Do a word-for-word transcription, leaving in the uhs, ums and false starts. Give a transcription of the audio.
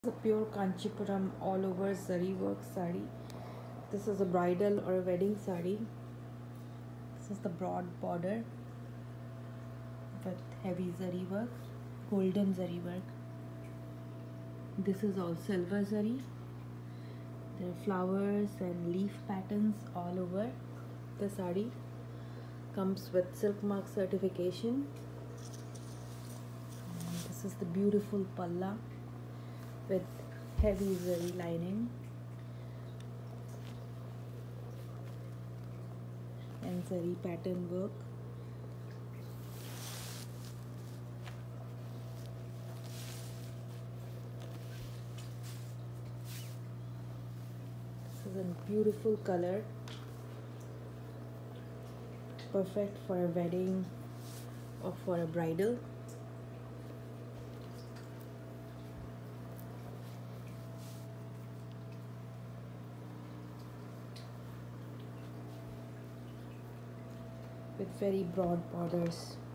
A pure kanchipuram all over zari work sari. This is a bridal or a wedding sari. This is the broad border with heavy zari work, golden zari work. This is all silver zari. There are flowers and leaf patterns all over the sari. Comes with silk mark certification. And this is the beautiful palla with heavy zari lining and zari pattern work. This is a beautiful color, perfect for a wedding or for a bridal. With very broad borders.